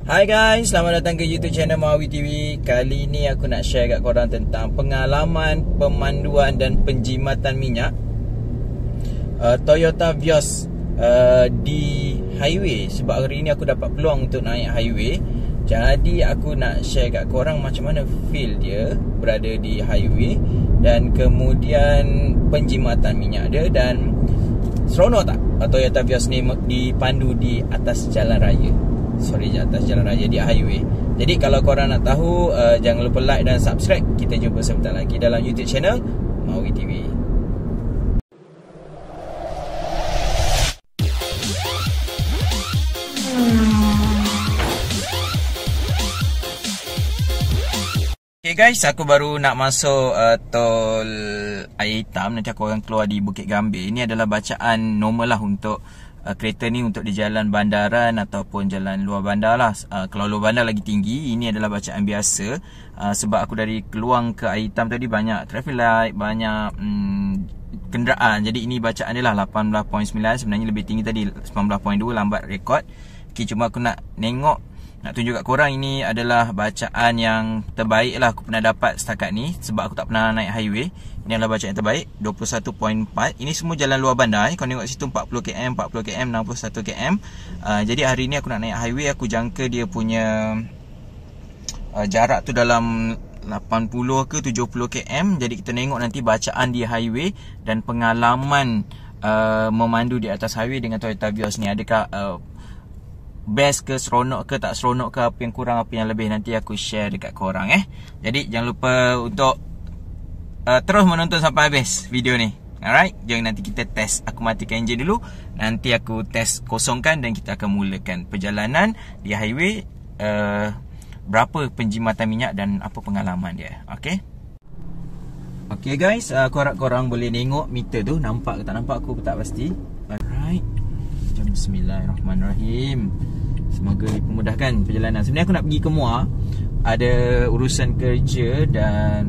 Hai guys, selamat datang ke YouTube channel Mawi TV. Kali ni aku nak share kat korang tentang pengalaman pemanduan dan penjimatan minyak Toyota Vios di highway. Sebab hari ni aku dapat peluang untuk naik highway. Jadi aku nak share kat korang macam mana feel dia berada di highway, dan kemudian penjimatan minyak dia, dan seronok tak Toyota Vios ni dipandu di atas jalan raya. Di atas jalan raya di highway. Jadi kalau korang nak tahu, jangan lupa like dan subscribe. Kita jumpa sebentar lagi dalam YouTube channel Mawi TV. Okay guys, aku baru nak masuk tol Air Hitam. Nanti aku akan keluar di Bukit Gambir. Ini adalah bacaan normal lah untuk kereta ni, untuk di jalan bandaran ataupun jalan luar bandar lah. Kalau luar bandar lagi tinggi, ini adalah bacaan biasa. Sebab aku dari keluar ke Air Hitam tadi banyak traffic light, banyak kenderaan. Jadi ini bacaan dia lah 18.9. Sebenarnya lebih tinggi tadi 19.2, lambat rekod. Okay, cuma aku nak tunjuk kat korang, ini adalah bacaan yang terbaik lah aku pernah dapat setakat ni. Sebab aku tak pernah naik highway. Ini adalah bacaan yang terbaik, 21.4. Ini semua jalan luar bandar. Kau tengok situ 40km, 40km, 61km. Jadi hari ni aku nak naik highway. Aku jangka dia punya jarak tu dalam 80 ke 70km. Jadi kita tengok nanti bacaan di highway dan pengalaman memandu di atas highway dengan Toyota Vios ni. Adakah best ke, seronok ke, tak seronok ke, apa yang kurang, apa yang lebih, nanti aku share dekat korang. Jadi jangan lupa untuk terus menonton sampai habis video ni. Alright, jom nanti kita test. Aku matikan enjin dulu, nanti aku test kosongkan dan kita akan mulakan perjalanan di highway. Berapa penjimatan minyak dan apa pengalaman dia. Okay guys, aku harap korang boleh tengok meter tu. Nampak ke tak nampak, aku tak pasti. Alright, jom bismillahirrahmanirrahim. Semoga dipermudahkan perjalanan. Sebenarnya aku nak pergi ke Muar, ada urusan kerja, dan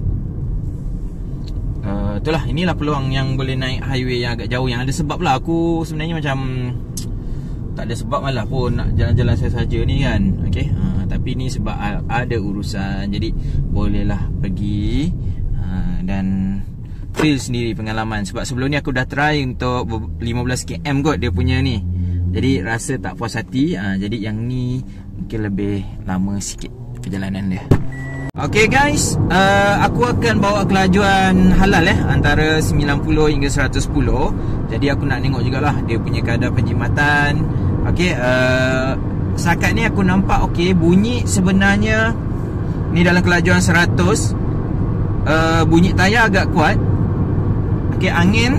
itulah, inilah peluang yang boleh naik highway yang agak jauh, yang ada sebab lah. Aku sebenarnya macam tak ada sebab malah pun nak jalan-jalan saja ni kan. Tapi ni sebab ada urusan, jadi bolehlah pergi dan feel sendiri pengalaman. Sebab sebelum ni aku dah try untuk 15km kot dia punya ni, jadi rasa tak puas hati. Jadi yang ni mungkin lebih lama sikit perjalanan dia. Okay guys, aku akan bawa kelajuan halal antara 90 hingga 110. Jadi aku nak tengok jugalah dia punya kadar penjimatan. Setakat ni aku nampak bunyi sebenarnya ni dalam kelajuan 100. Bunyi tayar agak kuat. Angin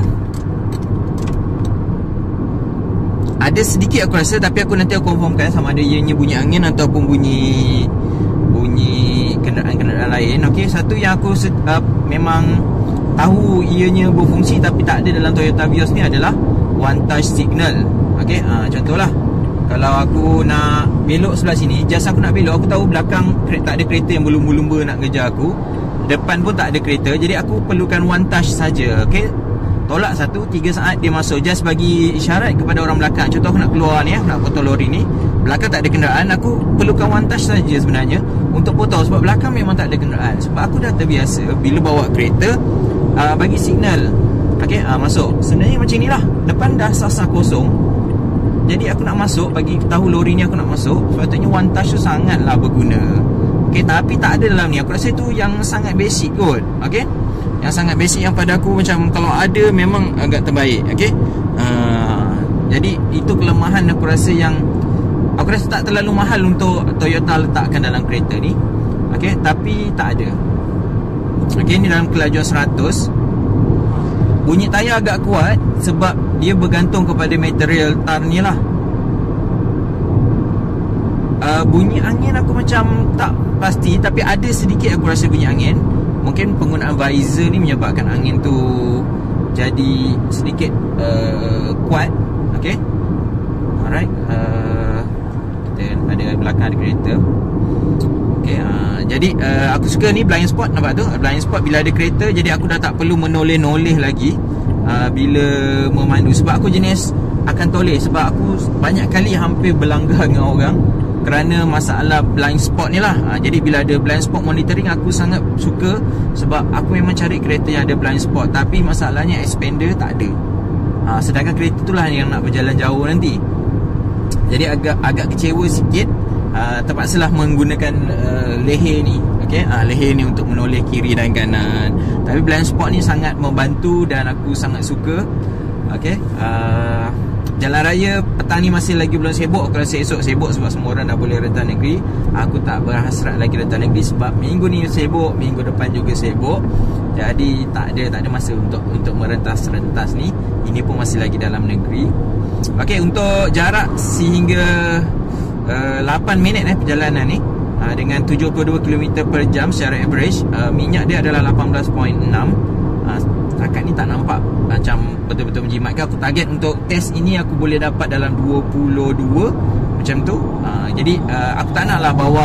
ada sedikit aku rasa, tapi aku nanti aku confirmkan sama ada ianya bunyi angin ataupun bunyi kenderaan-kenderaan lain. Satu yang aku memang tahu ianya berfungsi tapi tak ada dalam Toyota Vios ni adalah one touch signal. Contohlah, kalau aku nak belok sebelah sini, just aku nak belok, aku tahu belakang tak ada kereta yang berlumba-lumba nak kejar aku, depan pun tak ada kereta, jadi aku perlukan one touch saja. Tolak 1, 3 saat dia masuk, just bagi isyarat kepada orang belakang. Contoh aku nak keluar ni, aku nak potong lori ni, belakang tak ada kenderaan, aku perlukan one touch saja sebenarnya untuk potong, sebab belakang memang tak ada kenderaan. Sebab aku dah terbiasa bila bawa kereta, bagi signal masuk. Sebenarnya macam inilah, depan dah sasa kosong, jadi aku nak masuk, bagi tahu lori ni aku nak masuk, sepatutnya one touch tu sangatlah berguna. Tapi tak ada dalam ni. Aku rasa itu yang sangat basic kot. Yang sangat basic, yang pada aku macam kalau ada memang agak terbaik. Jadi itu kelemahan aku rasa, yang aku rasa tak terlalu mahal untuk Toyota letakkan dalam kereta ni. Tapi tak ada. Ni dalam kelajuan 100. Bunyi tayar agak kuat sebab dia bergantung kepada material tar ni lah. Bunyi angin aku macam tak pasti, tapi ada sedikit aku rasa bunyi angin. Mungkin penggunaan visor ni menyebabkan angin tu jadi sedikit kuat. Alright, kita ada belakang ada kereta. Jadi aku suka ni blind spot, nampak tu blind spot bila ada kereta. Jadi aku dah tak perlu menoleh-noleh lagi bila memandu. Sebab aku jenis akan toleh, sebab aku banyak kali hampir berlanggar dengan orang kerana masalah blind spot ni lah. Jadi bila ada blind spot monitoring, aku sangat suka, sebab aku memang cari kereta yang ada blind spot. Tapi masalahnya expander tak ada. Sedangkan kereta tu lah yang nak berjalan jauh nanti. Jadi agak kecewa sikit. Terpaksalah menggunakan leher ni. Leher ni untuk menoleh kiri dan kanan. Tapi blind spot ni sangat membantu dan aku sangat suka. Jalan raya petang ni masih lagi belum sibuk. Aku rasa esok sibuk sebab semua orang dah boleh rentas negeri. Aku tak berhasrat lagi rentas negeri sebab minggu ni sibuk, minggu depan juga sibuk. Jadi tak ada masa untuk merentas-rentas ni. Ini pun masih lagi dalam negeri. Untuk jarak sehingga 8 minit perjalanan ni, dengan 72 km per jam secara average. Minyak dia adalah 18.6. Setakat ni tak nampak macam betul-betul menjimatkan. Aku target untuk test ini aku boleh dapat dalam 22 macam tu. Jadi aku tak naklah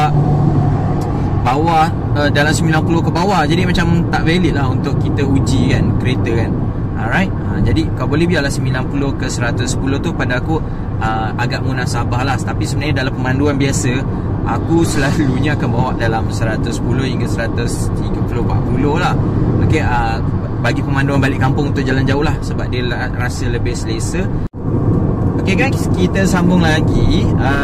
bawa dalam 90 ke bawah. Jadi macam tak valid lah untuk kita uji kan kereta kan. Alright. Jadi kau boleh biarlah 90 ke 110 tu pada aku agak munasabah lah. Tapi sebenarnya dalam pemanduan biasa, aku selalunya akan bawa dalam 110 hingga 130-40 lah. Bagi pemanduan balik kampung untuk jalan jauh lah, sebab dia rasa lebih selesa. Guys, kita sambung lagi.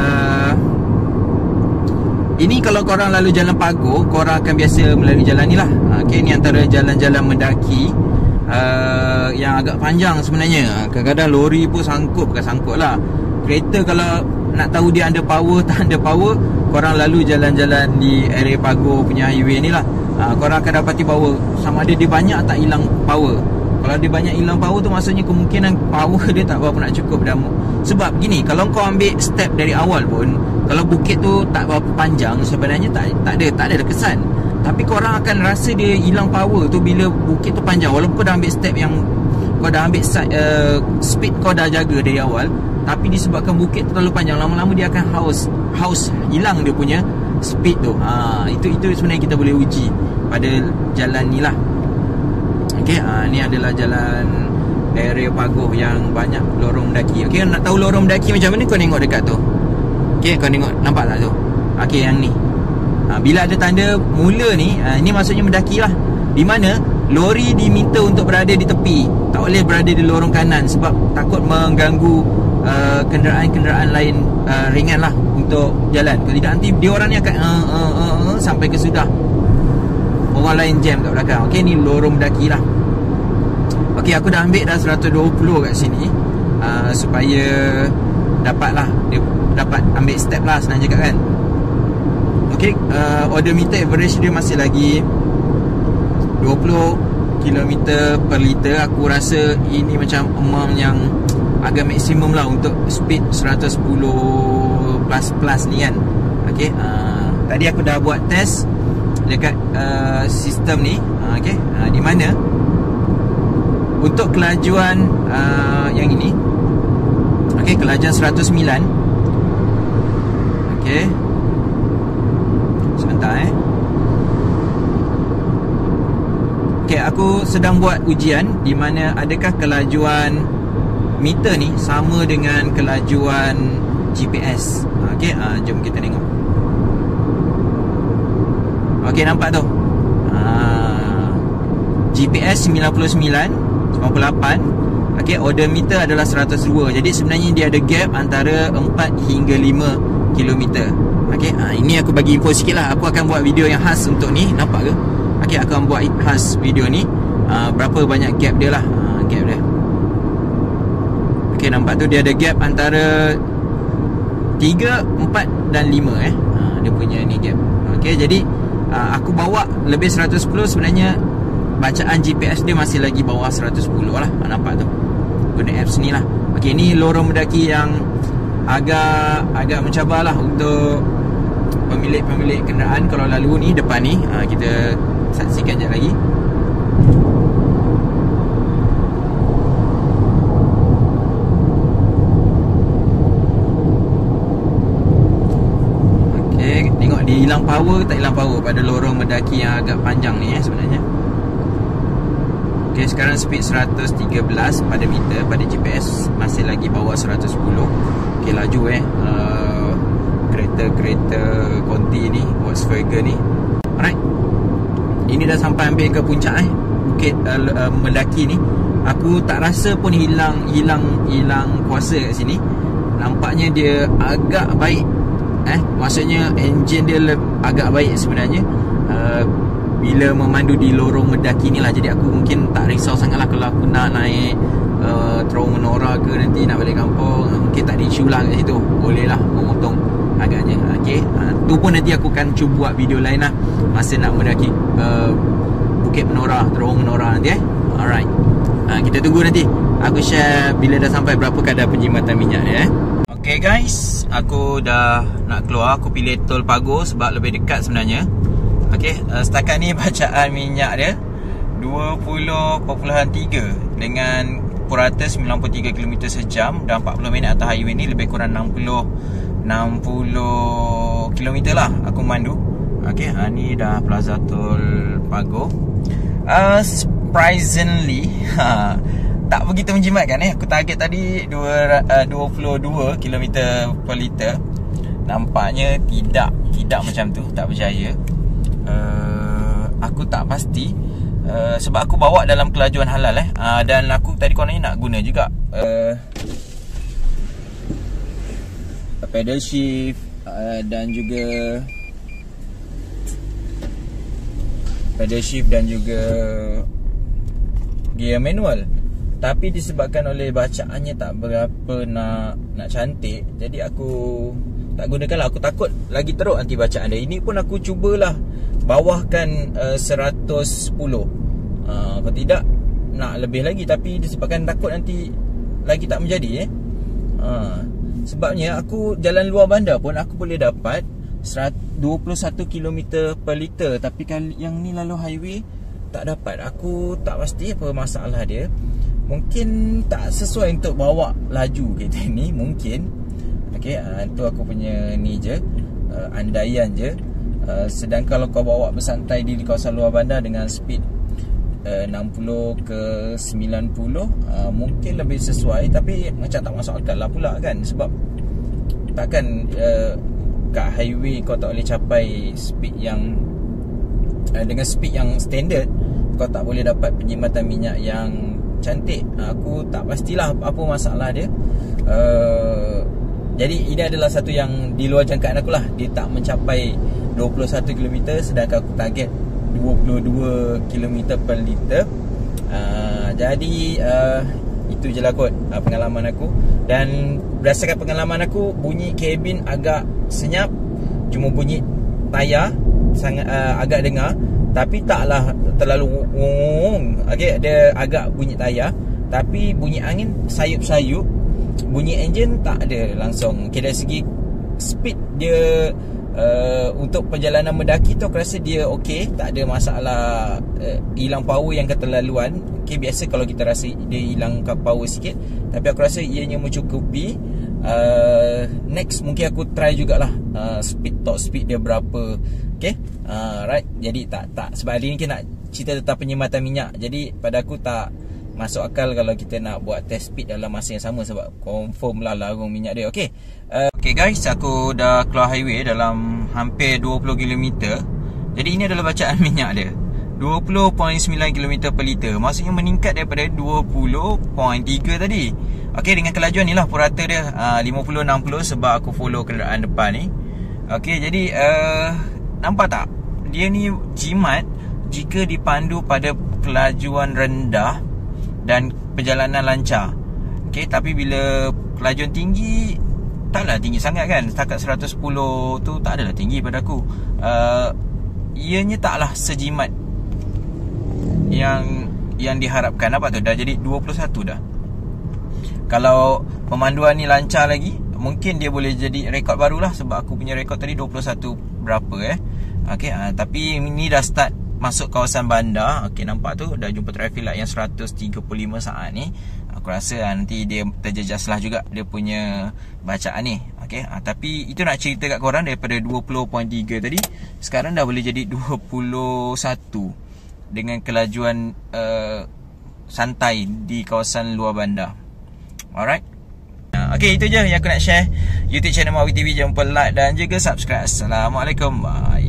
Ini kalau korang lalu jalan Pagoh, korang akan biasa melalui jalan ni lah. Ni antara jalan-jalan mendaki yang agak panjang sebenarnya. Kadang-kadang lori pun bukan sangkut lah. Kereta kalau nak tahu dia under power tak under power, korang lalu jalan-jalan di area Pagoh punya highway ni lah. Korang akan dapati bahawa sama ada dia banyak tak hilang power. Kalau dia banyak hilang power tu, maksudnya kemungkinan power dia tak berapa nak cukup dah. Sebab gini, kalau kau ambil step dari awal pun, kalau bukit tu tak berapa panjang, sebenarnya tak ada kesan. Tapi korang akan rasa dia hilang power tu bila bukit tu panjang. Walaupun kau dah ambil step yang kau dah ambil speed kau dah jaga dari awal, tapi disebabkan bukit tu terlalu panjang, lama-lama dia akan haus hilang dia punya speed tu. Itu sebenarnya kita boleh uji pada jalan ni lah. Ni adalah jalan area Pagoh yang banyak lorong mendaki. Nak tahu lorong mendaki macam mana, kau tengok dekat tu. Kau tengok, nampak tak tu? Yang ni. Bila ada tanda mula ni, ini maksudnya mendaki lah. Di mana lori diminta untuk berada di tepi, tak boleh berada di lorong kanan, sebab takut mengganggu kenderaan-kenderaan lain ringan lah untuk jalan. Kalau tidak, nanti dia orang ni akan sampai ke sudah orang lain jam kat belakang. Ni lorong mendaki lah. Aku dah ambil dah 120 kat sini, supaya dapat ambil step lah, senang cakap kan. Odometer average dia masih lagi 20 km per liter. Aku rasa ini macam amount yang agak maksimum lah untuk speed 110 plus ni kan. Tadi aku dah buat test dekat sistem ni. Di mana untuk kelajuan yang ini, kelajuan 109. Sebentar aku sedang buat ujian di mana adakah kelajuan meter ni sama dengan kelajuan GPS. Jom kita tengok. Nampak tu. GPS 99, 98. Odometer adalah 102. Jadi sebenarnya dia ada gap antara 4 hingga 5 km. Ini aku bagi info sikit lah. Aku akan buat video yang khas untuk ni. Nampak ke? Aku akan buat khas video ni, berapa banyak gap dia lah. Gap dia. Nampak tu dia ada gap antara 3, 4 dan 5 dia punya ni gap. Jadi aku bawa lebih 110. Sebenarnya bacaan GPS dia masih lagi bawah 110 lah. Nampak tu, guna apps ni lah. Ni lorong mendaki yang agak mencabar lah untuk pemilik kenderaan kalau lalu ni depan ni. Kita saksikan sekejap lagi. Tengok dia hilang power tak hilang power pada lorong mendaki yang agak panjang ni sebenarnya. Sekarang speed 113 pada meter pada GPS, masih lagi bawah 110. Laju kereta kereta konti ni, Volkswagen ni. Alright, ini dah sampai hampir ke puncak Bukit Mendaki ni. Aku tak rasa pun hilang kuasa kat sini. Nampaknya dia agak baik. Maksudnya enjin dia agak baik sebenarnya bila memandu di lorong mendaki ni lah. Jadi aku mungkin tak risau sangat lah kalau aku nak naik terowong menora ke nanti nak balik kampung. Mungkin tak ada isu lah kat situ. Boleh lah memotong agaknya. Okay, tu pun nanti aku akan cuba buat video lain lah masa nak mendaki Bukit Menora, terowong menora nanti Alright, kita tunggu nanti aku share bila dah sampai berapa kadar penjimatan minyak dia Okay guys, aku dah nak keluar. Aku pilih tol Pagoh sebab lebih dekat sebenarnya. Okay, setakat ni bacaan minyak dia 20.3 dengan purata 93 km sejam dan 40 minit atas highway ni. Lebih kurang 60 km lah aku mandu. Okay, ni dah Plaza Tol Pagoh. Surprisingly tak begitu menjimatkan Aku target tadi 22 km per liter. Nampaknya tidak macam tu. Tak percaya. Aku tak pasti sebab aku bawa dalam kelajuan halal dan aku tadi kononnya nak guna juga pedal shift dan juga gear manual. Tapi disebabkan oleh bacaannya tak berapa nak cantik, jadi aku tak gunakan lah. Aku takut lagi teruk nanti bacaan dia. Ini pun aku cubalah bawahkan 110. Kalau tidak nak lebih lagi, tapi disebabkan takut nanti lagi tak menjadi sebabnya aku jalan luar bandar pun aku boleh dapat 21 km per liter. Tapi kalau yang ni lalu highway tak dapat. Aku tak pasti apa masalah dia. Mungkin tak sesuai untuk bawa laju kereta ni, mungkin. Okay, itu aku punya ni je, andaian je. Sedangkan kalau kau bawa bersantai di kawasan luar bandar dengan speed 60 ke 90, mungkin lebih sesuai. Tapi macam tak masuk akal lah pula kan. Sebab takkan kat highway kau tak boleh capai speed yang dengan speed yang standard kau tak boleh dapat penjimatan minyak yang cantik. Aku tak pastilah apa masalah dia. Jadi ini adalah satu yang di luar jangkaan aku lah. Dia tak mencapai 21 km sedangkan aku target 22 km per liter. Jadi itu je lah kot pengalaman aku. Dan berdasarkan pengalaman aku, bunyi kabin agak senyap. Cuma bunyi tayar sangat agak dengar. Tapi taklah terlalu okay, dia agak bunyi tayar. Tapi bunyi angin sayup-sayup. Bunyi enjin tak ada langsung. Okay, dari segi speed dia untuk perjalanan mendaki tu aku rasa dia okey, tak ada masalah hilang power yang keterlaluan. Okay, biasa kalau kita rasa dia hilang power sikit, tapi aku rasa ianya mencukupi. Next mungkin aku try jugalah top speed dia berapa. Okay, right. Jadi tak sebab hari ni kita nak cerita tentang penyematan minyak. Jadi pada aku tak masuk akal kalau kita nak buat test speed dalam masa yang sama, sebab confirm lah larung minyak dia. Okay, okay guys, aku dah keluar highway dalam hampir 20 km. Jadi ini adalah bacaan minyak dia, 20.9 km per liter. Maksudnya meningkat daripada 20.3 tadi. Okay, dengan kelajuan ni lah purata dia 50-60 sebab aku follow kenderaan depan ni. Okay, jadi nampak tak? Dia ni jimat jika dipandu pada kelajuan rendah dan perjalanan lancar. Okay, tapi bila kelajuan tinggi, taklah tinggi sangat kan. Setakat 110 tu tak adalah tinggi pada aku. Ianya taklah sejimat yang diharapkan. Nampak tu, dah jadi 21 dah. Kalau pemanduan ni lancar lagi, mungkin dia boleh jadi rekod baru lah. Sebab aku punya rekod tadi 21 berapa okay, tapi ni dah start masuk kawasan bandar. Okay, nampak tu dah jumpa traffic light yang 135 saat ni. Aku rasa nanti dia terjejas lah juga dia punya bacaan ni. Okay, tapi itu nak cerita kat korang, daripada 20.3 tadi sekarang dah boleh jadi 21 dengan kelajuan santai di kawasan luar bandar. Alright. Okay, itu je yang aku nak share. YouTube channel Mawi TV, jangan lupa like dan juga subscribe. Assalamualaikum. Bye.